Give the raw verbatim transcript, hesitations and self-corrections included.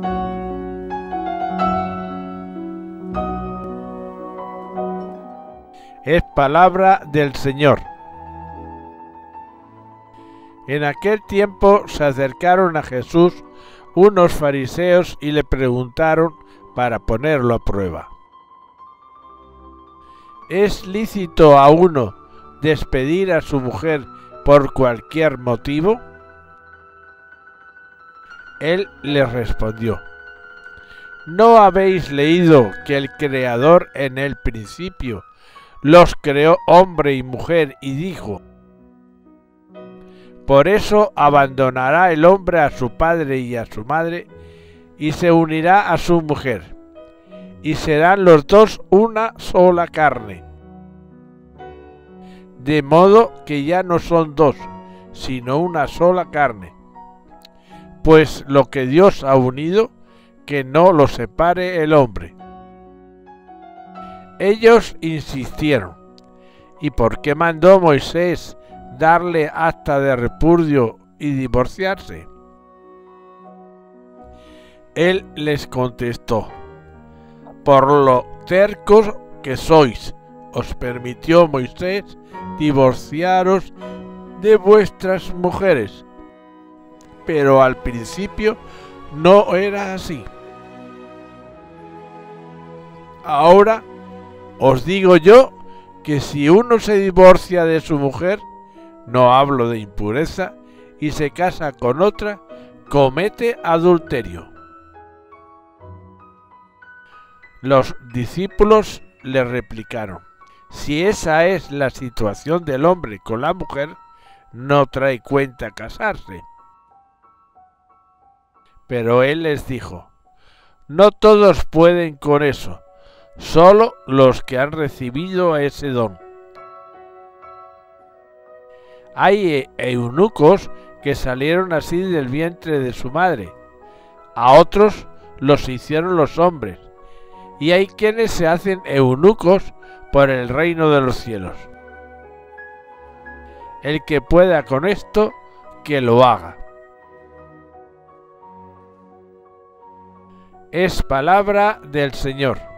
Es palabra del Señor. En aquel tiempo se acercaron a Jesús unos fariseos y le preguntaron para ponerlo a prueba: ¿es lícito a uno despedir a su mujer por cualquier motivo? Él les respondió: ¿no habéis leído que el Creador en el principio los creó hombre y mujer y dijo: por eso abandonará el hombre a su padre y a su madre y se unirá a su mujer, y serán los dos una sola carne? De modo que ya no son dos, sino una sola carne. Pues lo que Dios ha unido, que no lo separe el hombre. Ellos insistieron: ¿y por qué mandó Moisés darle acta de repudio y divorciarse? Él les contestó: por lo tercos que sois, os permitió Moisés divorciaros de vuestras mujeres, pero al principio no era así. Ahora os digo yo que si uno se divorcia de su mujer, no hablo de impureza, y se casa con otra, comete adulterio. Los discípulos le replicaron: si esa es la situación del hombre con la mujer, no trae cuenta casarse. Pero él les dijo: no todos pueden con eso, solo los que han recibido ese don. Hay eunucos que salieron así del vientre de su madre, a otros los hicieron los hombres, y hay quienes se hacen eunucos por el reino de los cielos. El que pueda con esto, que lo haga. Es palabra del Señor.